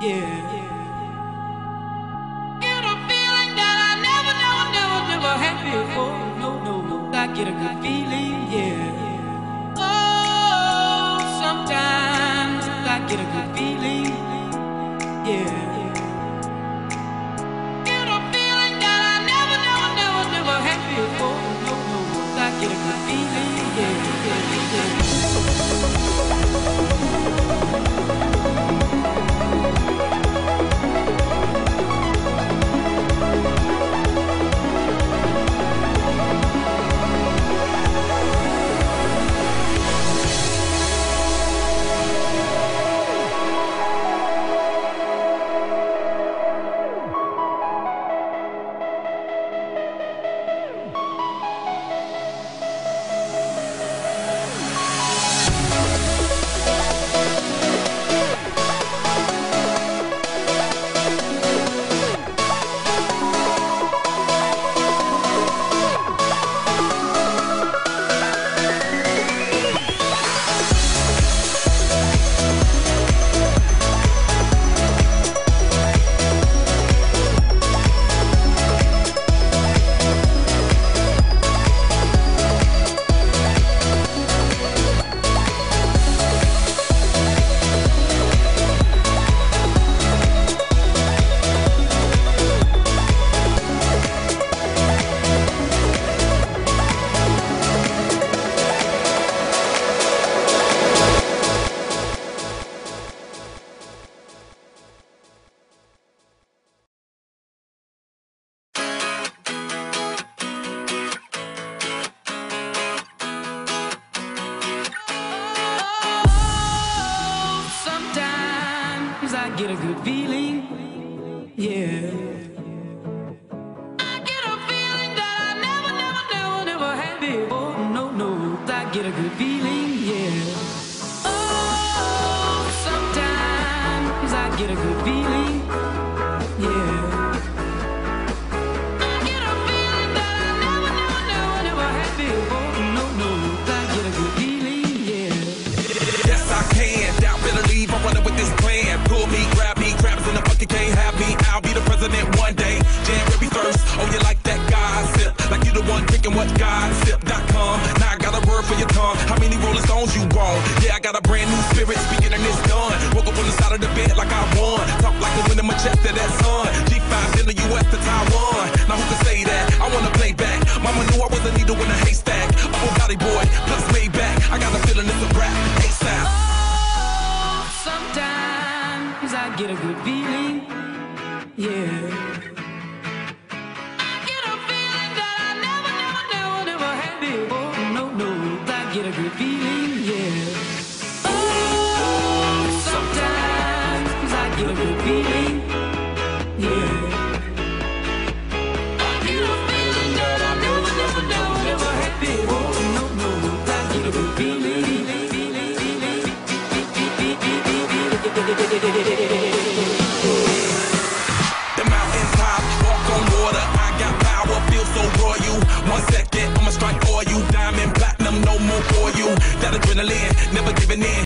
yeah. Get a feeling that I never had before. No, I get a good feeling, yeah. Oh, sometimes I get a good feeling, yeah. Get a feeling that I never had before. No, I get a good feeling, yeah. I get a good feeling, yeah. I get a feeling that I never had before. No, I get a good feeling, yeah. Oh, sometimes I get a good feeling, yeah. I get a feeling that I never had before. No, I get a good feeling, yeah. Yes, I can. Doubt, better leave. I'm running with this plan. Pull me, grab me, crabs in the bucket can't have me. I'll be the president one day. January 1st. Oh, you like that gossip? Like you the one drinking what gossip.com. Now I got a word for your tongue. How many Rolling Stones you want? Yeah, I got a brand new spirit speaking and it's done. Woke up on the side of the bed like I won. Talk like the wind in my chest to that sun. G5 in the US to Taiwan. Now who can say that? I wanna play back. Mama knew I was a needle in a haystack. A Bugatti boy, plus Maybach. I got a feeling it's a rap. ASAP. Sometimes I get a good feeling, yeah. I get a feeling that I never had before. No, I get a good feeling, yeah. Oh, sometimes I get a good feeling, yeah. I get a feeling that I never had before. No, I get a good feeling. The mountain top, walk on water. I got power, feel so royal. 1 second, I'ma strike for you. Diamond, platinum, no more for you. That adrenaline, never giving in.